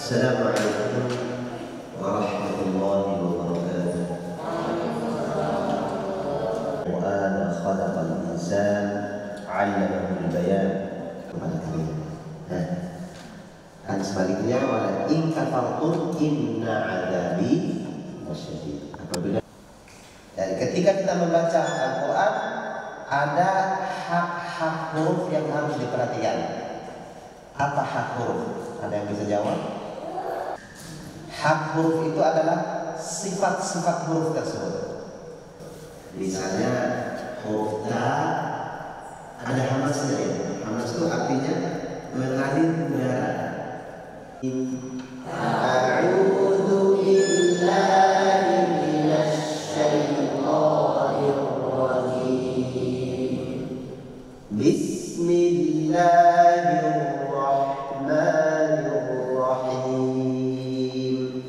Assalamualaikum warahmatullahi wabarakatuh. Quran khalaqal insan 'allamahul bayan. Kan sebaliknya, wala in kafartum inna 'adzabi lasyadid. Apabila ketika kita membaca Al-Quran, ada hak-hak huruf yang harus diperhatikan. Apa hak huruf? Ada yang bisa jawab? Hak huruf itu adalah sifat-sifat huruf tersebut. Misalnya huruf ta ada hamasnya. Hamas itu artinya mengalir udara. A'udzu billahi minasy syaithanir rajim. Bismillahirrahmanirrahim.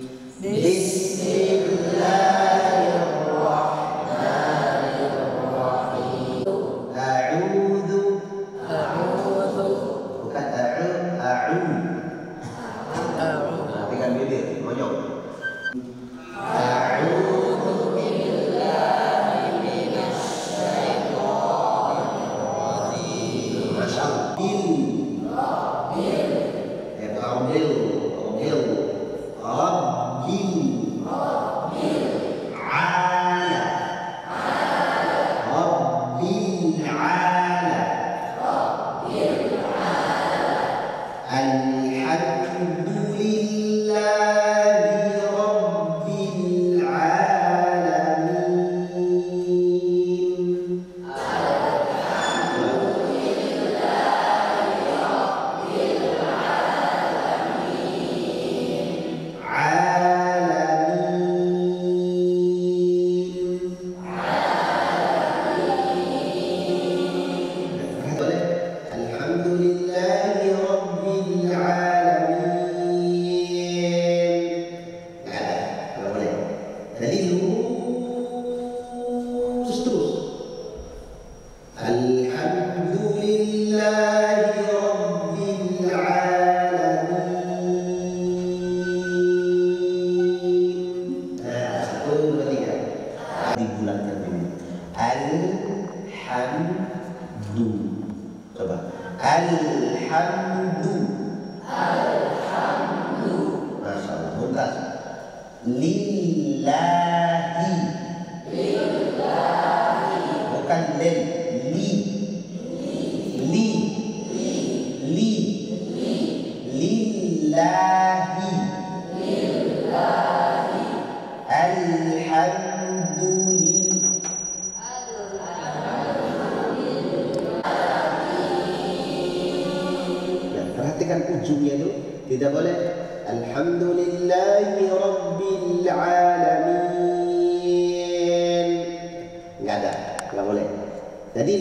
Bismillahirrahmanirrahim. A'udzu. Bukan a'u. Perhatikan bibir, monyong. A'udzu billahi minasy syaithanir rajim. Masyaallah. Alhamdu. Masyaallah, mumtaz. Lillahi. Bukan lil. Lillahi. Alhamdulillah. Perhatikan ujungnya itu, tidak boleh alhamdulillahi rabbil alamin. Enggak ada, enggak boleh. Jadi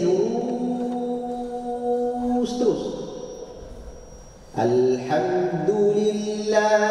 lurus terus. Alhamdulillah